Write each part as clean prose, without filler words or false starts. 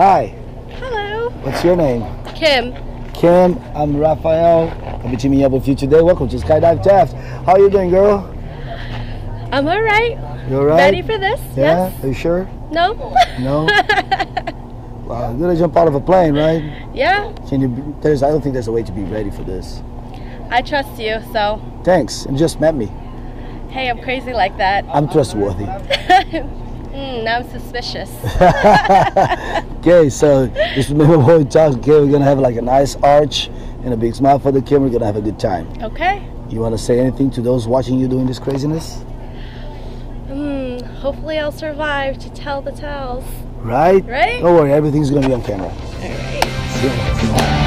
Hi. Hello. What's your name? Kim. Kim. I'm Raphael. I'll be teaming up with you today. Welcome to Skydive Taft. How are you doing, girl? I'm alright. You alright? Ready for this? Yeah? Yes? Are you sure? No? No? Wow, you're gonna jump out of a plane, right? Yeah. I don't think there's a way to be ready for this. I trust you, so. Thanks. You just met me. Hey, I'm crazy like that. I'm trustworthy. Now I'm suspicious. Okay, so just remember when we talk, okay, we're gonna have like a nice arch and a big smile for the camera. We're gonna have a good time. Okay. You wanna say anything to those watching you doing this craziness? Hopefully I'll survive to tell the tales. Right? Right? Don't worry, everything's gonna be on camera. Alright. Yeah.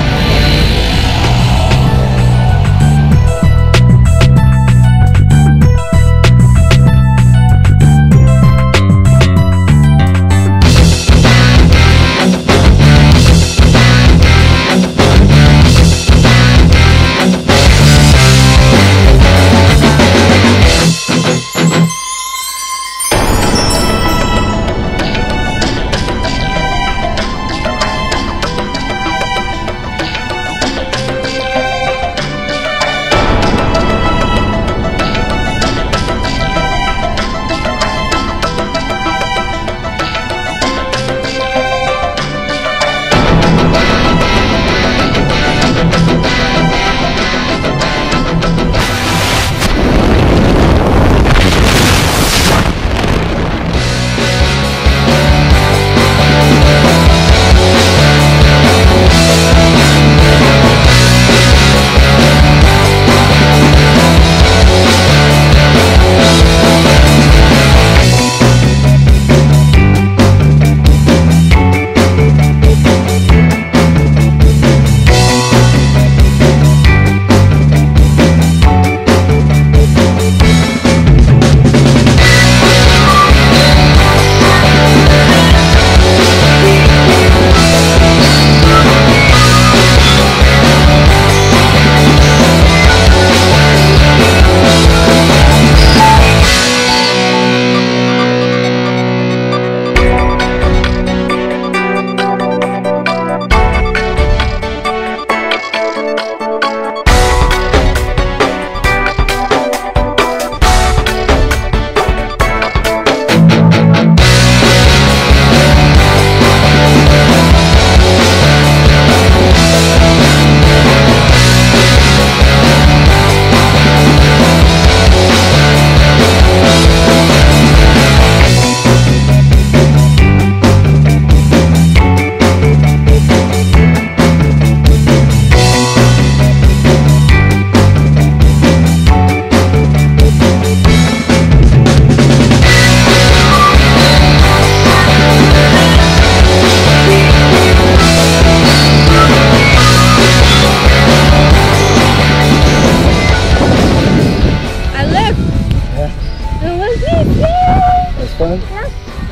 That's fun? Yes.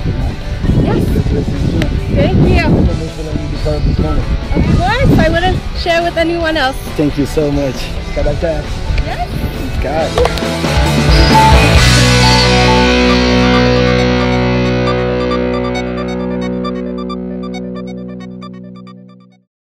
Yes. Thank you. Of course, I wouldn't share with anyone else. Thank you so much. Skydive Taft. Yes. Sky.